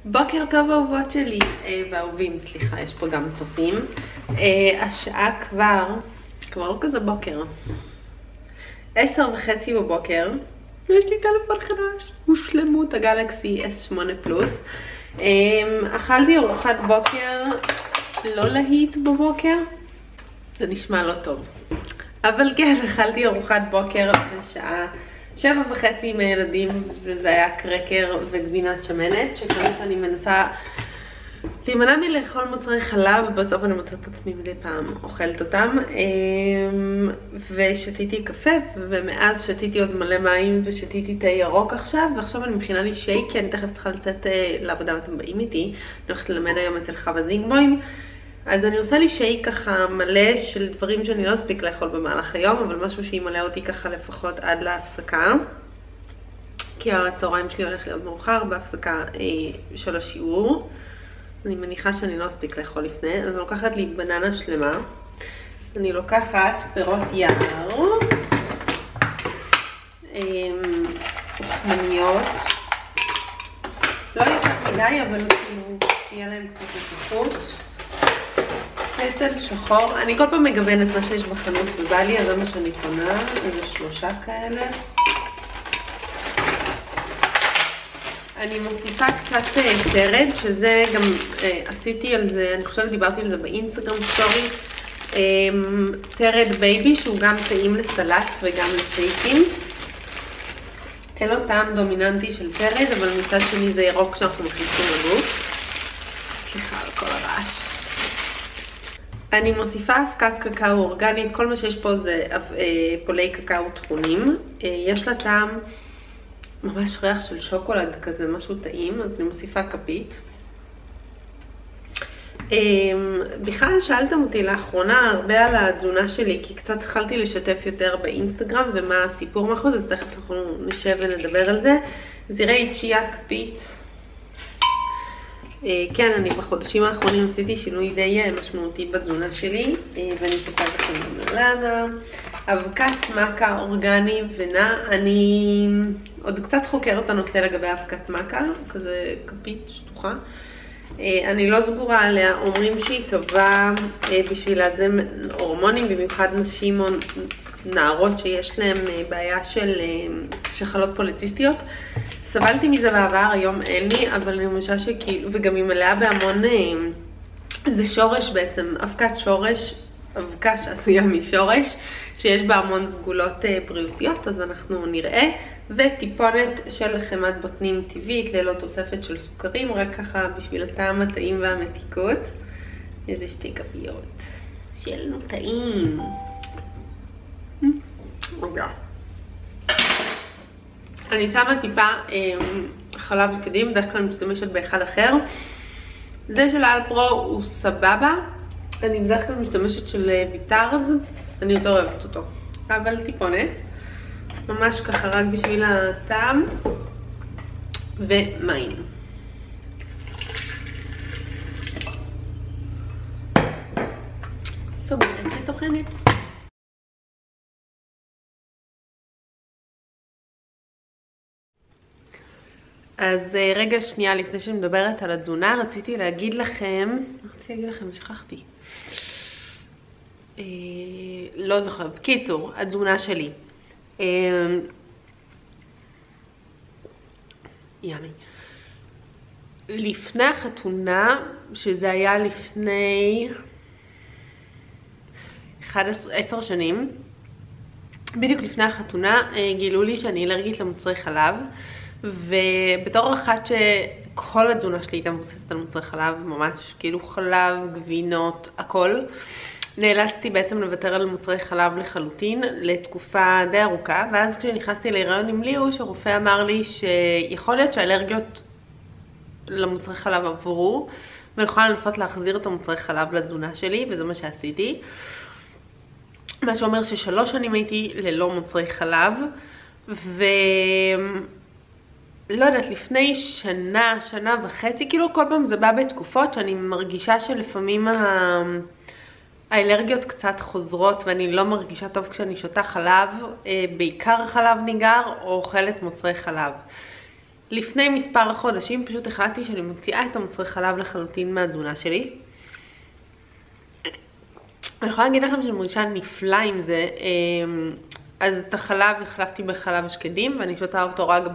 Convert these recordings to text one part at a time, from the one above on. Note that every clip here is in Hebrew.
בוקר טוב אהובות שלי, ואהובים, סליחה, יש פה גם צופים. השעה כבר לא כזה בוקר, 10:30 בבוקר, ויש לי טלפון חדש, הושלמות הגלקסי S8 פלוס. אכלתי ארוחת בוקר לא להיט בבוקר, זה נשמע לא טוב, אבל כן, אכלתי ארוחת בוקר בשעה 7:30 עם הילדים, וזה היה קרקר וגבינת שמנת, שכאן אני מנסה להימנע מלאכול מוצרי חלב, ובסוף אני מוצאת את עצמי מדי פעם אוכלת אותם. ושתיתי קפה, ומאז שתיתי עוד מלא מים, ושתיתי תה ירוק עכשיו, ועכשיו אני מכינה לי שייק, כי אני תכף צריכה לצאת לעבודה ואתם באים איתי. אני הולכת ללמד היום אצל חווה זינגבוים, אז אני עושה לי שייק ככה מלא של דברים שאני לא אספיק לאכול במהלך היום, אבל משהו שימלא אותי ככה לפחות עד להפסקה, כי הצהריים שלי הולך להיות מאוחר בהפסקה של השיעור. אני מניחה שאני לא אספיק לאכול לפני, אז אני לוקחת לי בננה שלמה, אני לוקחת פירות יער, אוכמניות, לא יותר מדי, אבל כאילו יהיה להם קצת נפחות. פטל שחור, אני כל פעם מגוונת מה שיש בחנות ובא לי, אז זה מה שאני קונה, איזה 3 כאלה. אני מוסיפה קצת תרד, שזה גם עשיתי על זה, אני חושבת דיברתי על זה באינסטגרם סטורי, תרד בייבי שהוא גם טעים לסלט וגם לשייקים. אין לו טעם דומיננטי של תרד, אבל מצד שני זה ירוק כשאנחנו מכניסים לגוף. סליחה על כל הרעש. אני מוסיפה אבקת קקאו אורגנית, כל מה שיש פה זה פולי קקאו טחונים. יש לה טעם ממש ריח של שוקולד כזה, משהו טעים, אז אני מוסיפה כפית. בכלל שאלתם אותי לאחרונה הרבה על התזונה שלי, כי קצת התחלתי לשתף יותר באינסטגרם ומה הסיפור מאחורי, אז תכף אנחנו נשב ונדבר על זה. זירי צ'יה כפית. כן, אני בחודשים האחרונים עשיתי שינוי די משמעותי בתזונה שלי, ואני אספר לכם למה. אבקת מכה אורגני ונע, אני עוד קצת חוקרת את הנושא לגבי אבקת מכה, כזה כפית שטוחה. אני לא סגורה עליה, אומרים שהיא טובה בשביל לאזן הורמונים, במיוחד נשים או נערות שיש להן בעיה של שחלות פוליציסטיות. סבלתי מזה בעבר, היום אין לי, אבל אני חושבת שכאילו, וגם היא מלאה בהמון, זה שורש בעצם, אבקת שורש, אבקה שעשויה משורש, שיש בה המון סגולות בריאותיות, אז אנחנו נראה, וטיפונת של חמת בוטנים טבעית, ללא תוספת של סוכרים, רק ככה בשביל הטעם הטעים והמתיקות. איזה 2 כפיות, שיהיה לנו טעים. אני שמה טיפה חלב שקדים, בדרך כלל אני משתמשת באחד אחר. זה של אלפרו הוא סבבה, אני בדרך כלל משתמשת של ויטרז, אני יותר אוהבת אותו, אבל טיפונת, ממש ככה רק בשביל הטעם, ומים. סוגרת וטוחנת. אז רגע שנייה לפני שאני מדברת על התזונה, רציתי להגיד לכם, שכחתי. לא זוכר, בקיצור, התזונה שלי. ימי. לפני החתונה, שזה היה לפני 10 שנים, בדיוק לפני החתונה, גילו לי שאני אלרגית למוצרי חלב, ובתור אחת שכל התזונה שלי הייתה מבוססת על מוצרי חלב, ממש כאילו חלב, גבינות, הכל, נאלצתי בעצם לוותר על מוצרי חלב לחלוטין לתקופה די ארוכה, ואז כשנכנסתי להיריון עם ליאו, שרופא אמר לי שיכול להיות שהאלרגיות למוצרי חלב עברו, ואני יכולה לנסות להחזיר את המוצרי חלב לתזונה שלי, וזה מה שעשיתי. מה שאומר ש3 שנים הייתי ללא מוצרי חלב, לא יודעת, לפני שנה וחצי, כאילו כל פעם זה בא בתקופות שאני מרגישה שלפעמים האלרגיות קצת חוזרות, ואני לא מרגישה טוב כשאני שותה חלב, בעיקר חלב ניגר או אוכלת מוצרי חלב. לפני מספר חודשים פשוט החלטתי שאני מוציאה את המוצרי חלב לחלוטין מהתזונה שלי. אני יכולה להגיד לכם שאני מרגישה נפלא עם זה. אז את החלב החלפתי בחלב שקדים, ואני שותה אותו רק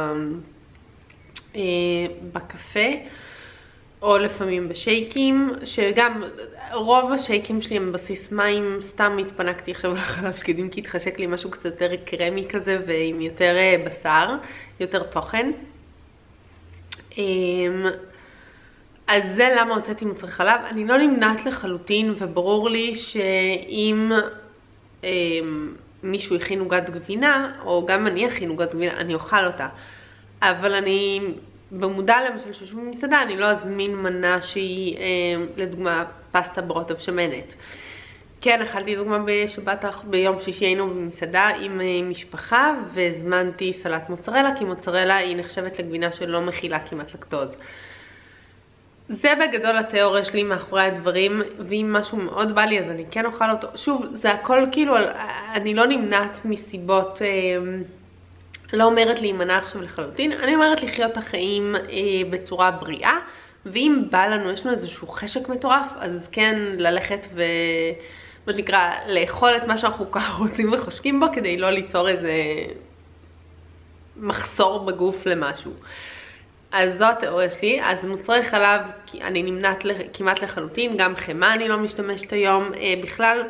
בקפה, או לפעמים בשייקים, שגם רוב השייקים שלי הם בסיס מים. סתם התפנקתי עכשיו על החלב שקדים, כי התחשק לי משהו קצת יותר קרמי כזה, ועם יותר בשר, יותר תוכן. אז זה למה הוצאתי מוצרי חלב. אני לא נמנעת לחלוטין, וברור לי שאם מישהו הכין עוגת גבינה, או גם אני הכין עוגת גבינה, אני אוכל אותה. אבל אני במודע למשל שיושבים במסעדה, אני לא אזמין מנה שהיא לדוגמה פסטה ברוטב שמנת. כן, אכלתי דוגמה בשבת, ביום שישי היינו במסעדה עם משפחה, והזמנתי סלט מוצרלה, כי מוצרלה היא נחשבת לגבינה שלא מכילה כמעט לקטוז. זה בגדול התיאוריה שלי מאחורי הדברים, ואם משהו מאוד בא לי אז אני כן אוכל אותו. שוב, זה הכל כאילו, אני לא נמנעת מסיבות, לא אומרת להימנע עכשיו לחלוטין, אני אומרת לחיות את החיים בצורה בריאה, ואם בא לנו, יש לנו איזשהו חשק מטורף, אז כן ללכת מה שנקרא, לאכול את מה שאנחנו ככה רוצים וחושקים בו, כדי לא ליצור איזה מחסור בגוף למשהו. אז זו התיאוריה שלי. אז מוצרי חלב אני נמנעת כמעט לחלוטין, גם חמה אני לא משתמשת היום. בכלל,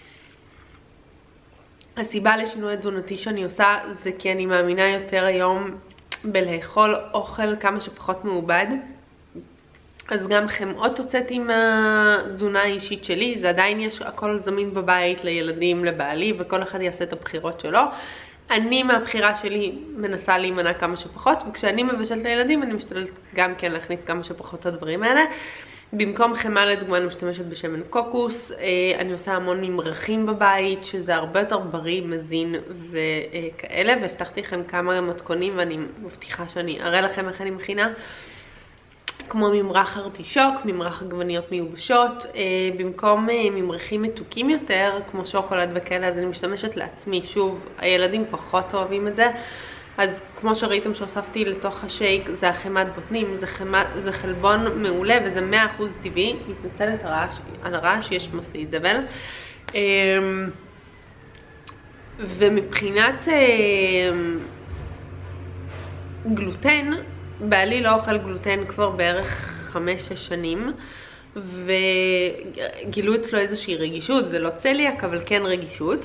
הסיבה לשינוי התזונתי שאני עושה זה כי אני מאמינה יותר היום בלאכול אוכל כמה שפחות מעובד. אז גם חמאות הוצאתי מהתזונה האישית שלי, זה עדיין יש הכל זמין בבית לילדים, לבעלי, וכל אחד יעשה את הבחירות שלו. אני מהבחירה שלי מנסה להימנע כמה שפחות, וכשאני מבשלת לילדים אני משתדלת גם כן להכניס כמה שפחות את הדברים האלה. במקום חמה לדוגמה אני משתמשת בשמן קוקוס, אני עושה המון ממרחים בבית, שזה הרבה יותר בריא, מזין וכאלה, והבטחתי לכם כמה מתכונים ואני מבטיחה שאני אראה לכם איך אני מכינה. כמו ממרח ארטישוק, ממרח עגבניות מיובשות, במקום ממרחים מתוקים יותר, כמו שוקולד וכאלה, אז אני משתמשת לעצמי. שוב, הילדים פחות אוהבים את זה, אז כמו שראיתם שהוספתי לתוך השייק, זה החמת בוטנים, זה חלבון מעולה, וזה 100% טבעי. מתנצלת על הרעש, יש מסעי זבל. ומבחינת גלוטן, בעלי לא אוכל גלוטן כבר בערך 5-6 שנים, וגילו אצלו איזושהי רגישות, זה לא צליאק אבל כן רגישות.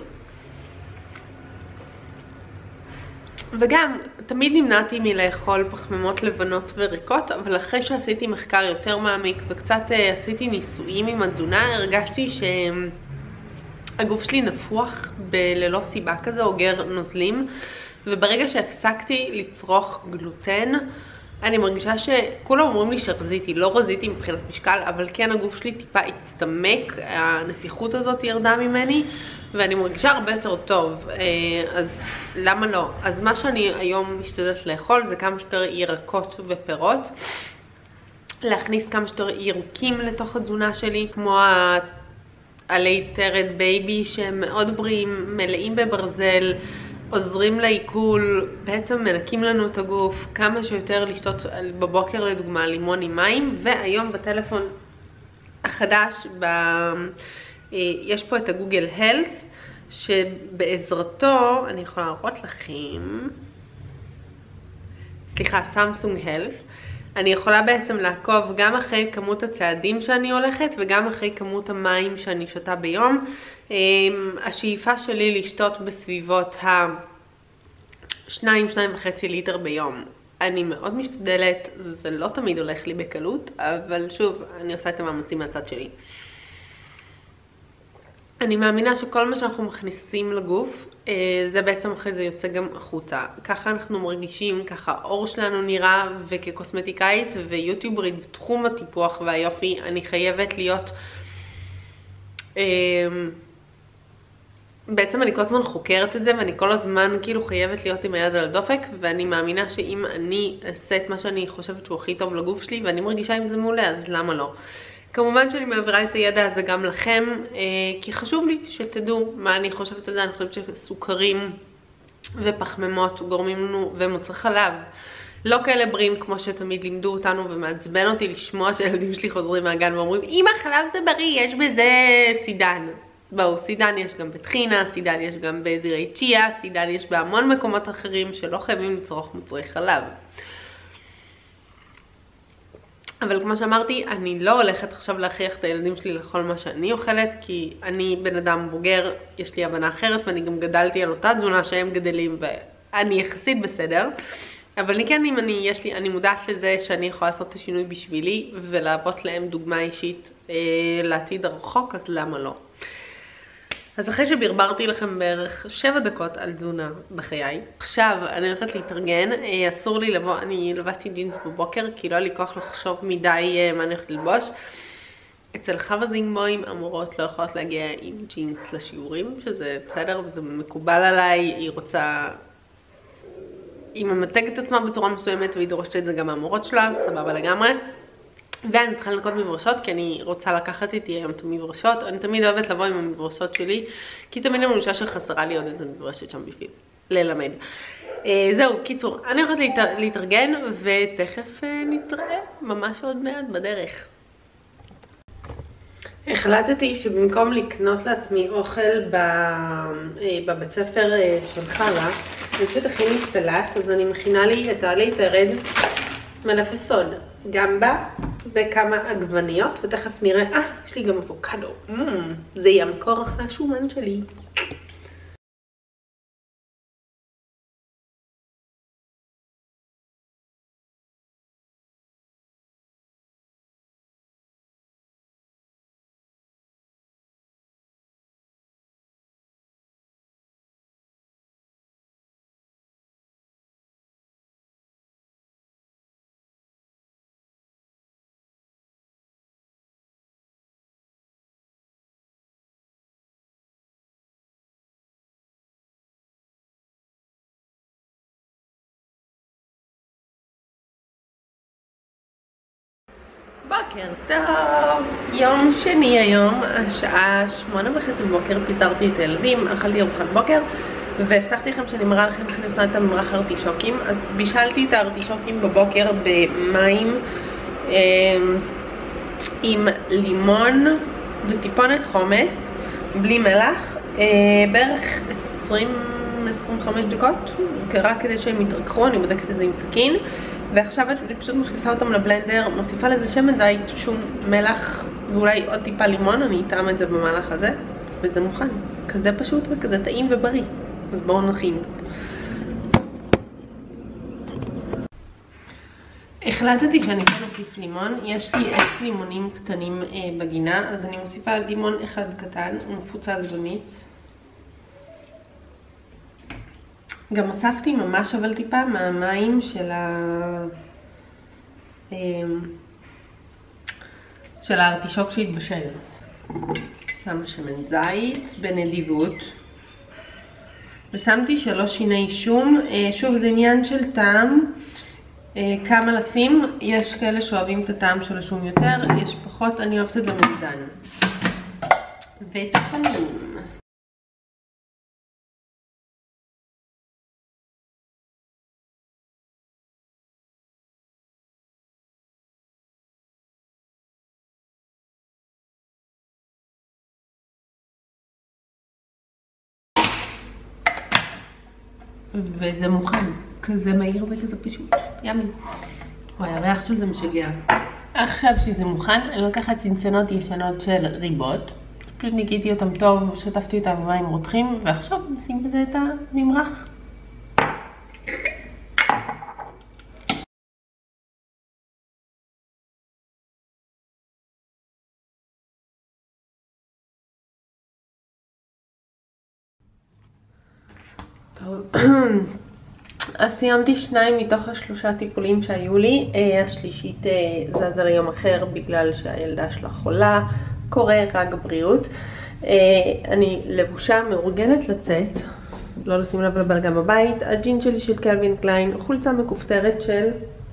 וגם תמיד נמנעתי מלאכול פחמימות לבנות וריקות, אבל אחרי שעשיתי מחקר יותר מעמיק וקצת עשיתי ניסויים עם התזונה, הרגשתי שהגוף שלי נפוח ללא סיבה כזה, אוגר נוזלים, וברגע שהפסקתי לצרוך גלוטן, אני מרגישה שכולם אומרים לי שרזיתי, לא רזיתי מבחינת משקל, אבל כן הגוף שלי טיפה הצטמק, הנפיחות הזאת ירדה ממני, ואני מרגישה הרבה יותר טוב, אז למה לא? אז מה שאני היום משתדלת לאכול זה כמה שיותר ירקות ופירות, להכניס כמה שיותר ירוקים לתוך התזונה שלי, כמו עלי טרד בייבי שהם מאוד בריאים, מלאים בברזל, עוזרים לעיכול, בעצם מנקים לנו את הגוף, כמה שיותר לשתות בבוקר לדוגמה לימון עם מים. והיום בטלפון החדש יש פה את הגוגל הלס, שבעזרתו אני יכולה להראות לכם, סליחה, סמסונג הלס, אני יכולה בעצם לעקוב גם אחרי כמות הצעדים שאני הולכת וגם אחרי כמות המים שאני שותה ביום. השאיפה שלי לשתות בסביבות ה-2-2.5 ליטר ביום. אני מאוד משתדלת, זה לא תמיד הולך לי בקלות, אבל שוב, אני עושה את המאמצים מהצד שלי. אני מאמינה שכל מה שאנחנו מכניסים לגוף, זה בעצם אחרי זה יוצא גם החוצה. ככה אנחנו מרגישים, ככה האור שלנו נראה, וכקוסמטיקאית ויוטיוברית בתחום הטיפוח והיופי, אני חייבת להיות, בעצם אני כל הזמן חוקרת את זה, ואני כל הזמן כאילו חייבת להיות עם היד על הדופק, ואני מאמינה שאם אני אעשה את מה שאני חושבת שהוא הכי טוב לגוף שלי, ואני מרגישה עם זה מעולה, אז למה לא? כמובן שאני מעבירה את הידע הזה גם לכם, כי חשוב לי שתדעו מה אני חושבת על זה. אני חושבת שסוכרים ופחמימות גורמים לנו, ומוצרי חלב, לא כאלה בריאים כמו שתמיד לימדו אותנו, ומעצבן אותי לשמוע שהילדים שלי חוזרים מהגן ואומרים, אמא, חלב זה בריא, יש בזה סידן. בואו, סידן יש גם בטחינה, סידן יש גם בזרעי צ'יה, סידן יש בהמון מקומות אחרים שלא חייבים לצרוך מוצרי חלב. אבל כמו שאמרתי, אני לא הולכת עכשיו להכריח את הילדים שלי לאכול מה שאני אוכלת, כי אני בן אדם בוגר, יש לי הבנה אחרת, ואני גם גדלתי על אותה תזונה שהם גדלים, ואני יחסית בסדר. אבל אני כן, אם אני מודעת לזה שאני יכולה לעשות את השינוי בשבילי, ולהוות להם דוגמה אישית לעתיד הרחוק, אז למה לא? אז אחרי שברברתי לכם בערך 7 דקות על תזונה בחיי, עכשיו אני הולכת להתארגן, אסור לי לבוא, אני לבשתי ג'ינס בבוקר, כי לא היה לי כוח לחשוב מדי מה אני הולכת ללבוש. אצל חווה זינגבוים המורות לא יכולות להגיע עם ג'ינס לשיעורים, שזה בסדר וזה מקובל עליי, היא רוצה, היא ממתגת את עצמה בצורה מסוימת והיא דורשת את זה גם מהמורות שלה, סבבה לגמרי. ואני צריכה לנקוט מברשות, כי אני רוצה לקחת איתי היום את המברשות. אני תמיד אוהבת לבוא עם המברשות שלי, כי תמיד אני מרגישה שחסרה לי עוד איזה מברשת שם בשביל ללמד. זהו, קיצור, אני הולכת להתארגן, ותכף נתראה ממש עוד מעט בדרך. החלטתי שבמקום לקנות לעצמי אוכל בבית ספר של חלה, אני פשוט הכיני סלט, אז אני מכינה לי את הליטרד מלפפון, גמבה וכמה עגבניות, ותכף נראה, יש לי גם אבוקדו, זה יהיה המקור השומן שלי. בוקר טוב, יום שני היום, השעה 8:30 בבוקר, פיזרתי את הילדים, אכלתי ארוחת בוקר והבטחתי לכם שאני מראה לכם איך אני עושה את הממרח ארטישוקים. אז בישלתי את הארטישוקים בבוקר במים עם לימון וטיפונת חומץ, בלי מלח, בערך 20-25 דקות, רק כדי שהם יתרככו. אני בודקת את זה עם סכין, ועכשיו אני פשוט מכניסה אותם לבלנדר, מוסיפה לזה שמן זית, שום מלח ואולי עוד טיפה לימון, אני אטעם את זה במהלך הזה, וזה מוכן. כזה פשוט וכזה טעים ובריא. אז בואו נכין. החלטתי שאני כאן אוסיף לימון, יש לי עץ לימונים קטנים בגינה, אז אני מוסיפה לימון אחד קטן, הוא מפוצץ במיץ. גם הוספתי ממש אבל טיפה מהמים של הארטישוק שהתבשל. שמה שמן זית בנדיבות. ושמתי 3 שיני שום. שוב, זה עניין של טעם. כמה לשים. יש כאלה שאוהבים את הטעם של השום יותר, יש פחות, אני אוהבת את זה מעודן. וטחנים. וזה מוכן, כזה מהיר וכזה פשוט, ימי. וואי, הריח של זה משגע. עכשיו שזה מוכן, אני לוקחת צנצנות ישנות של ריבות, פשוט ניקיתי אותם טוב, שטפתי אותם במים רותחים, ועכשיו נשים בזה את הממרח. אז סיימתי 2 מתוך 3 טיפולים שהיו לי. השלישית זזה ליום אחר בגלל שהילדה שלה חולה, קורה רק בריאות. אני לבושה, מאורגנת לצאת, לא לשים לב לבלגן בבית. הג'ין שלי של קלווין קליין, חולצה מכופתרת של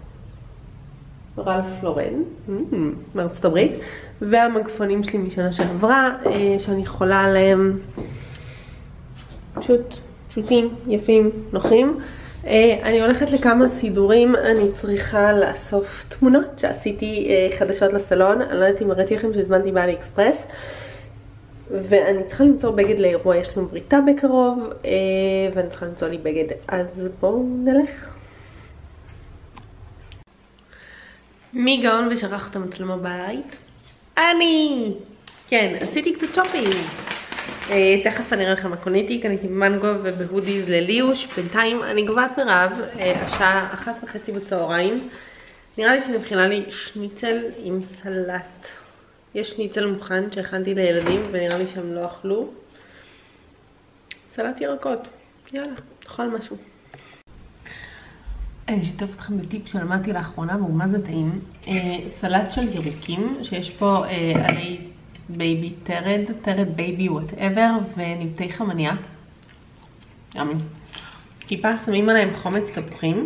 רלף לורן מארצות הברית, והמגפונים שלי משנה שעברה שאני חולה עליהם, פשוטים, יפים, נוחים. אני הולכת לכמה סידורים, אני צריכה לאסוף תמונות שעשיתי חדשות לסלון, אני לא יודעת אם הראיתי לכם שהזמנתי באלי אקספרס, ואני צריכה למצוא בגד לאירוע, יש לנו בריתה בקרוב, ואני צריכה למצוא לי בגד, אז בואו נלך. מי גאון ושכח את המצלמה בבית? אני! כן, עשיתי קצת שופינג. תכף אני אראה לכם מה קניתי, קניתי במנגו ובהודיז לליוש. בינתיים אני גובעת מרעב, השעה 1:30 בצהריים. נראה לי שנבחינה לי שניצל עם סלט. יש שניצל מוכן שהכנתי לילדים ונראה לי שהם לא אכלו. סלט ירקות, יאללה, נאכל משהו. אני אשתף אתכם בטיפ שלמדתי לאחרונה והוא מה זה טעים. סלט של ירוקים שיש פה עלי בייבי טרד בייבי וואטאבר ונבטי חמניה. ימי. טיפה שמים עליהם חומץ תפוחים.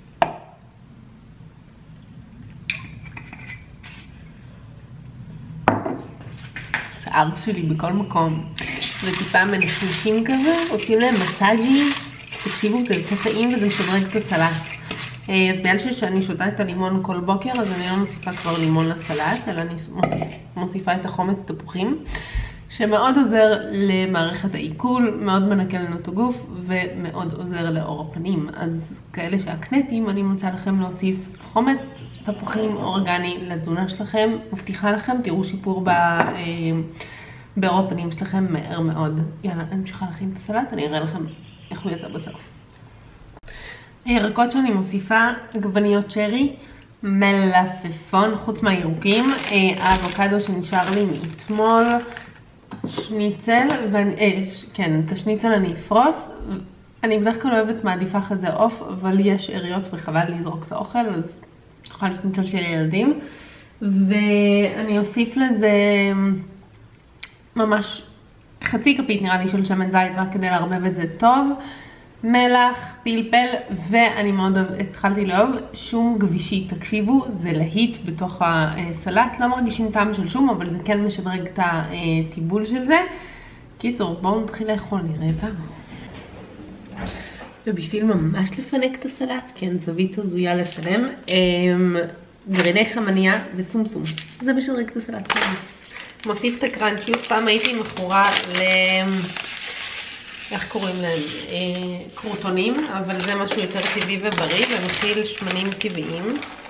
שיער שלי בכל מקום. וטיפה מנחשים כזה, עושים להם מסאז'י. תקשיבו, זה יוצא טעים וזה משדרג את הסלט. אז בגלל שאני שותה את הלימון כל בוקר, אז אני לא מוסיפה כבר לימון לסלט, אלא אני מוסיפה את החומץ תפוחים, שמאוד עוזר למערכת העיכול, מאוד מנקה לנו את הגוף, ומאוד עוזר לאור הפנים. אז כאלה שהקנטים, אני מנסה לכם להוסיף חומץ תפוחים אורגני לתזונה שלכם, מבטיחה לכם, תראו שיפור באור הפנים שלכם מהר מאוד. יאללה, אני ממשיכה להכין את הסלט, אני אראה לכם איך הוא יצא בסוף. הירקות שאני מוסיפה, עגבניות שרי, מלפפון, חוץ מהירוקים, האבוקדו שנשאר לי מאתמול, שניצל, כן, את השניצל אני אפרוס. אני בדרך כלל אוהבת מעדיפה כזה עוף, אבל יש עריות וחבל לזרוק את האוכל, אז אוכל שניצל של ילדים. ואני אוסיף לזה ממש חצי כפית נראה לי של שמן זית, רק כדי לערבב את זה טוב. מלח, פלפל, ואני מאוד התחלתי לאהוב שום גבישי. תקשיבו, זה להיט בתוך הסלט, לא מרגישים טעם של שום, אבל זה כן משדרג את הטיבול של זה. קיצור, בואו נתחיל לאכול, נראה פעם. ובשביל ממש לפנק את הסלט, כן, זווית הזויה לשלם, גרעיני חמניה וסומסום. זה משדרג את הסלט. מוסיף את הקרנצ'יות, פעם הייתי מכורה איך קוראים להם? קרוטונים, אבל זה משהו יותר טבעי ובריא, ומכיל שמנים טבעיים.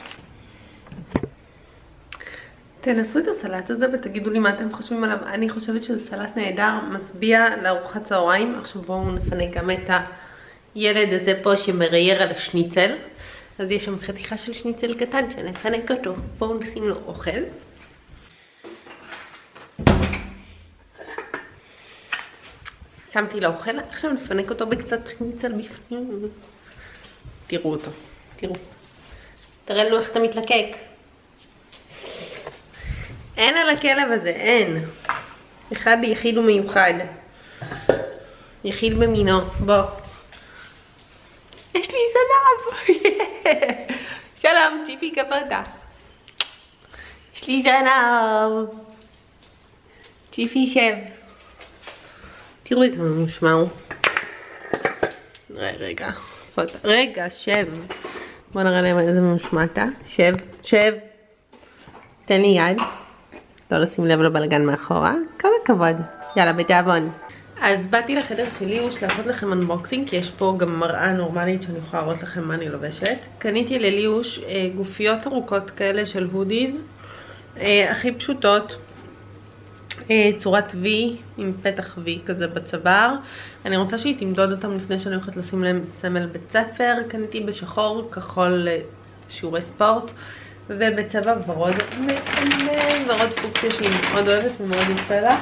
תנסו את הסלט הזה ותגידו לי מה אתם חושבים עליו. אני חושבת שזה סלט נהדר, משביע לארוחת צהריים. עכשיו בואו נפנק גם את הילד הזה פה שמרייר על השניצל. אז יש שם חתיכה של שניצל קטן שנפנק אותו. בואו נשים לו אוכל. שמתי לאוכל, עכשיו נפנק אותו בקצת שניצל בפנים. תראו אותו, תראו. תראה לנו איך אתה מתלקק. אין על הכלב הזה, אין. אחד יחיד ומיוחד. יחיד במינו, בוא. יש לי זנב. שלום, צ'יפי כפרתה. יש לי זנב. צ'יפי שב. תראו איזה ממושמע הוא. רגע, שב. בוא נראה להם איזה ממושמע אתה. שב, שב. תן לי יד. לא לשים לב לבלגן מאחורה. כל הכבוד. יאללה, בתיאבון. אז באתי לחדר שלי לעשות לכם אנבוקסינג, כי יש פה גם מראה נורמלית שאני יכולה להראות לכם מה אני לובשת. קניתי לליוש גופיות ארוכות כאלה של הודיז. הכי פשוטות. צורת V עם פתח V כזה בצוואר. אני רוצה שהיא תמדוד אותם לפני שאני הולכת לשים להם סמל בית ספר. קניתי בשחור, כחול שיעורי ספורט, ובצבע ורוד ורוד פוקסיה שהיא מאוד אוהבת ומאוד יפה לה.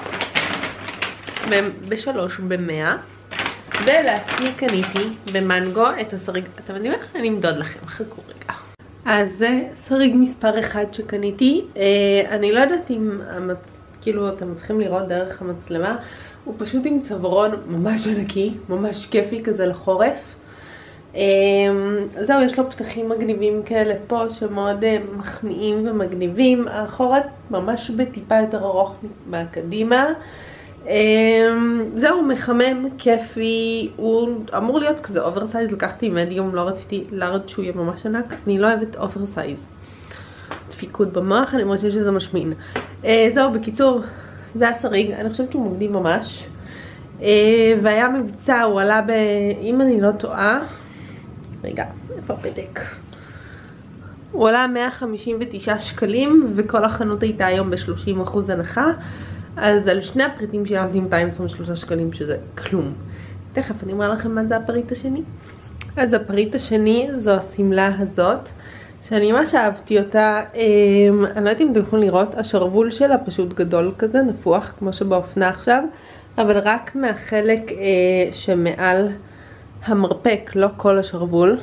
ב3 ולעצמי קניתי במנגו את הסריג. אתם יודעים איך? אני אמדוד לכם, חכו רגע. אז זה סריג מספר 1 שקניתי. אני לא יודעת אם כאילו אתם צריכים לראות דרך המצלמה, הוא פשוט עם צווארון ממש ענקי, ממש כיפי כזה לחורף. זהו, יש לו פתחים מגניבים כאלה פה שמאוד מחמיאים ומגניבים. האחורת ממש בטיפה יותר ארוך מהקדימה. זהו, מחמם, כיפי, הוא אמור להיות כזה אוברסייז, לקחתי מדיום, לא רציתי לארד שהוא יהיה ממש ענק, אני לא אוהבת אוברסייז. דפיקות במוח, אני מרגישה שזה משמין. זהו, בקיצור, זה הסריג, אני חושבת שהוא מגניב ממש. והיה מבצע, הוא עלה אם אני לא טועה, רגע, איפה הפתק? הוא עלה 159 שקלים, וכל החנות הייתה היום ב-30% הנחה. אז על שני הפריטים שילמתי 223 שקלים, שזה כלום. תכף אני אומר לכם מה זה הפריט השני. אז הפריט השני זו הסמלה הזאת, שאני ממש אהבתי אותה. אני לא יודעת אם אתם יכולים לראות, השרוול שלה פשוט גדול כזה, נפוח, כמו שבאופנה עכשיו, אבל רק מהחלק שמעל המרפק, לא כל השרוול.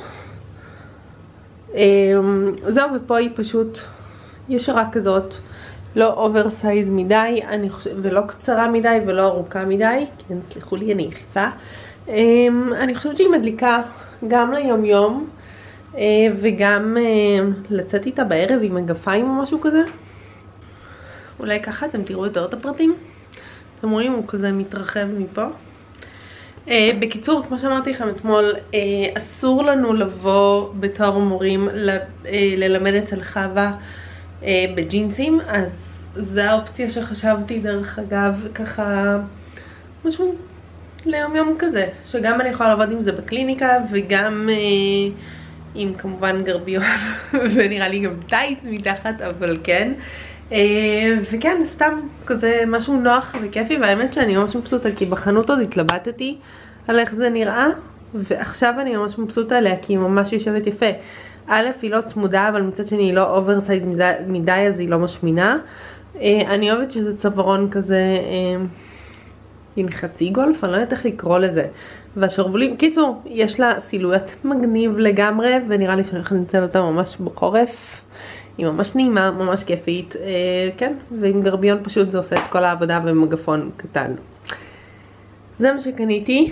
זהו, ופה היא פשוט ישרה כזאת, לא אוברסייז מדי, ולא קצרה מדי ולא ארוכה מדי, כן, סליחו לי, אני יחיפה. אני חושבת שהיא מדליקה גם ליום יום, וגם לצאת איתה בערב עם מגפיים או משהו כזה. אולי ככה אתם תראו יותר את הפרטים. אתם רואים, הוא כזה מתרחב מפה. בקיצור, כמו שאמרתי לכם אתמול, אסור לנו לבוא בתואר מורים ללמד אצל חווה בג'ינסים, אז זו האופציה שחשבתי, דרך אגב, ככה משהו ליום יום כזה, שגם אני יכולה לעבוד עם זה בקליניקה וגם עם כמובן גרביון ונראה לי גם טייץ מתחת, אבל כן. וכן, סתם כזה משהו נוח וכיפי, והאמת שאני ממש מבסוטה, כי בחנות עוד התלבטתי על איך זה נראה, ועכשיו אני ממש מבסוטה עליה, כי היא ממש יושבת יפה. א', היא לא צמודה, אבל מצד שני היא לא אוברסייז מדי, אז היא לא משמינה. אני אוהבת שזה צווארון כזה, עם חצי גולף, אני לא יודעת איך לקרוא לזה. והשרוולים, קיצור, יש לה סילואט מגניב לגמרי, ונראה לי שאני יכולה לנצל אותה ממש בחורף. היא ממש נעימה, ממש כיפית, כן, ועם גרביון פשוט זה עושה את כל העבודה במגפון קטן. זה מה שקניתי.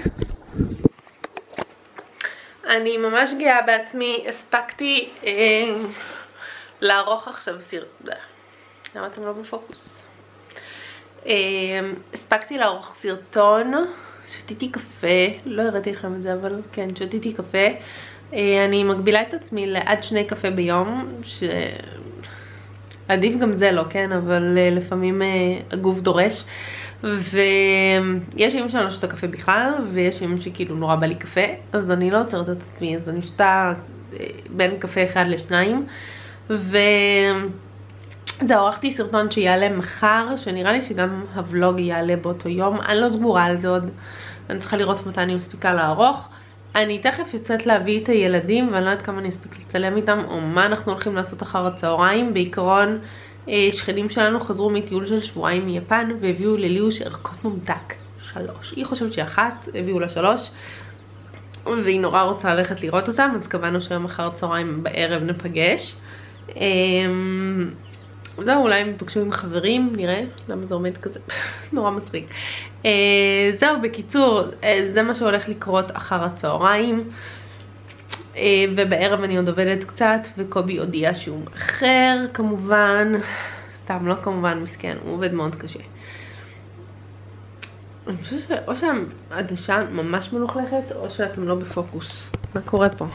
אני ממש גאה בעצמי, הספקתי לערוך עכשיו סרטון. למה אתם לא בפוקוס? הספקתי לערוך סרטון, שתיתי קפה, לא הראיתי לכם את זה, אבל כן, שתיתי קפה. אני מגבילה את עצמי לעד 2 קפה ביום, עדיף גם זה לא, כן, אבל לפעמים הגוף דורש. ויש ימים שאני לא שותה קפה בכלל, ויש ימים שכאילו נורא בא לי קפה, אז אני לא עוצרת את עצמי, אז אני שותה בין קפה 1 ל2. וזהו, ערכתי סרטון שיעלה מחר, שנראה לי שגם הוולוג יעלה באותו יום. אני לא סגורה על זה עוד, אני צריכה לראות מתי אני מספיקה לערוך. אני תכף יוצאת להביא את הילדים, ואני לא יודעת כמה אני אספיק לצלם איתם, או מה אנחנו הולכים לעשות אחר הצהריים. בעיקרון, שכנים שלנו חזרו מטיול של שבועיים מיפן, והביאו לליוש ערכות ממתק 3. היא חושבת ש1, הביאו לה 3, והיא נורא רוצה ללכת לראות אותם, אז קבענו שהיום אחר הצהריים בערב נפגש. זהו, אולי הם יפגשו עם חברים, נראה למה זה עומד כזה, נורא מצחיק. זהו, בקיצור, זה מה שהולך לקרות אחר הצהריים, ובערב אני עוד עובדת קצת, וקובי הודיע שהוא מאחר, כמובן, סתם לא כמובן, מסכן, הוא עובד מאוד קשה. אני חושבת שאו שהעדשה ממש מלוכלכת, או שאתם לא בפוקוס. מה קורה פה?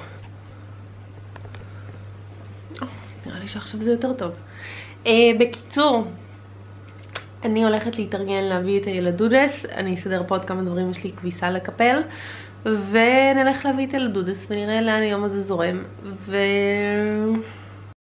נראה לי שעכשיו זה יותר טוב. בקיצור, אני הולכת להתארגן להביא את הילדודס, אני אסדר פה עוד כמה דברים, יש לי כביסה לקפל, ונלך להביא את הילדודס ונראה לאן היום הזה זורם,